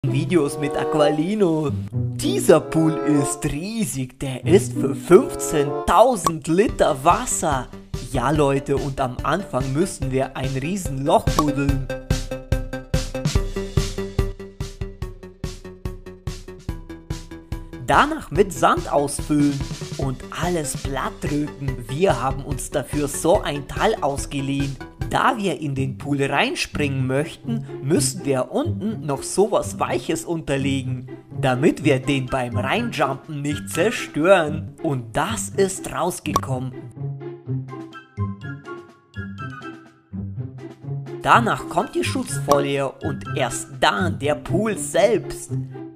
Videos mit Aqualino. Dieser Pool ist riesig, der ist für 15.000 Liter Wasser. Ja Leute, und am Anfang müssen wir ein riesen Loch buddeln. Danach mit Sand ausfüllen und alles platt drücken. Wir haben uns dafür so ein Teil ausgeliehen. Da wir in den Pool reinspringen möchten, müssen wir unten noch sowas Weiches unterlegen, damit wir den beim Reinjumpen nicht zerstören. Und das ist rausgekommen. Danach kommt die Schutzfolie und erst dann der Pool selbst.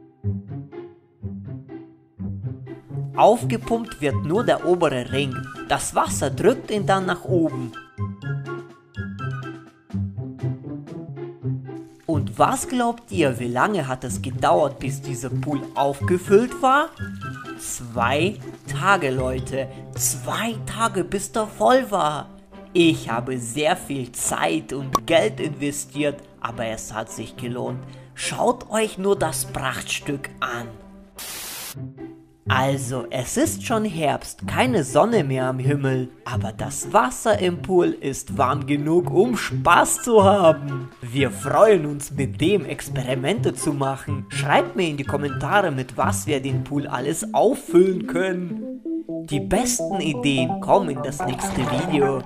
Aufgepumpt wird nur der obere Ring. Das Wasser drückt ihn dann nach oben. Und was glaubt ihr, wie lange hat es gedauert, bis dieser Pool aufgefüllt war? 2 Tage, Leute. 2 Tage, bis der voll war. Ich habe sehr viel Zeit und Geld investiert, aber es hat sich gelohnt. Schaut euch nur das Prachtstück an. Also, es ist schon Herbst, keine Sonne mehr am Himmel, aber das Wasser im Pool ist warm genug, um Spaß zu haben. Wir freuen uns, mit dem Experimente zu machen. Schreibt mir in die Kommentare, mit was wir den Pool alles auffüllen können. Die besten Ideen kommen in das nächste Video.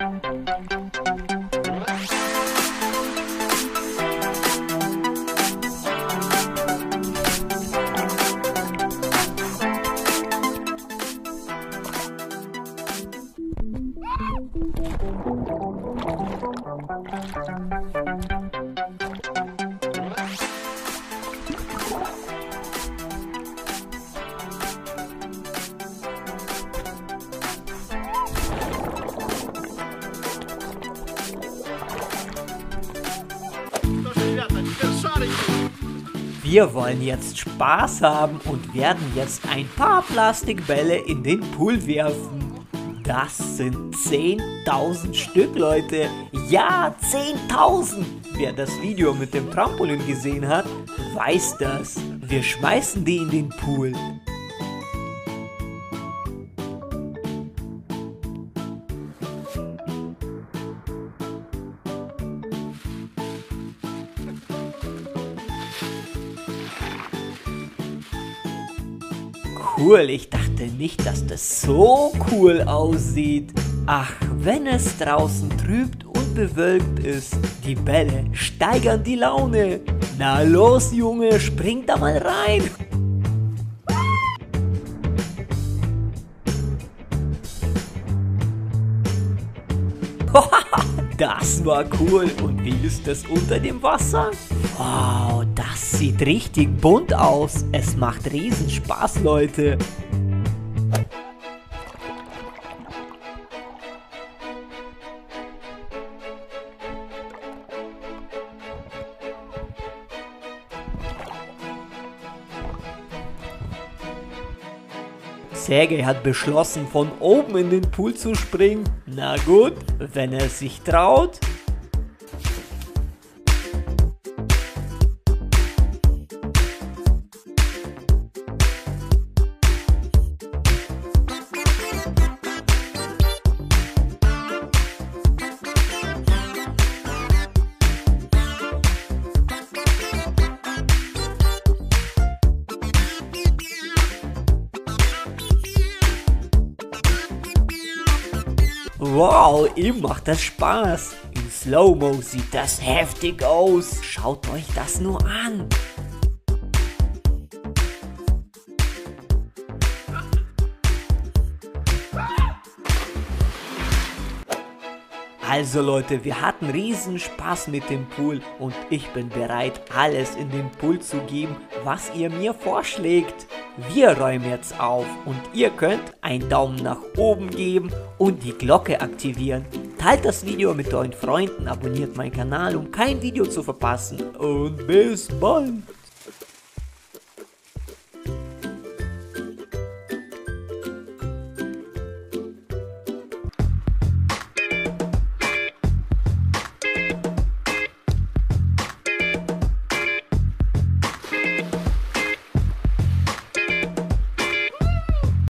Wir wollen jetzt Spaß haben und werden jetzt ein paar Plastikbälle in den Pool werfen. Das sind 10.000 Stück, Leute. Ja, 10.000! Wer das Video mit dem Trampolin gesehen hat, weiß das. Wir schmeißen die in den Pool. Cool, ich dachte nicht, dass das so cool aussieht. Ach, wenn es draußen trübt und bewölkt ist, die Bälle steigern die Laune. Na los, Junge, spring da mal rein. Das war cool. Und wie ist das unter dem Wasser? Wow, das sieht richtig bunt aus. Es macht riesen Spaß, Leute. Sergej hat beschlossen, von oben in den Pool zu springen. Na gut, wenn er sich traut. Wow, ihm macht das Spaß. In Slow-Mo sieht das heftig aus. Schaut euch das nur an. Also Leute, wir hatten riesen Spaß mit dem Pool und ich bin bereit, alles in den Pool zu geben, was ihr mir vorschlägt. Wir räumen jetzt auf und ihr könnt einen Daumen nach oben geben und die Glocke aktivieren. Teilt das Video mit euren Freunden, abonniert meinen Kanal, um kein Video zu verpassen und bis bald.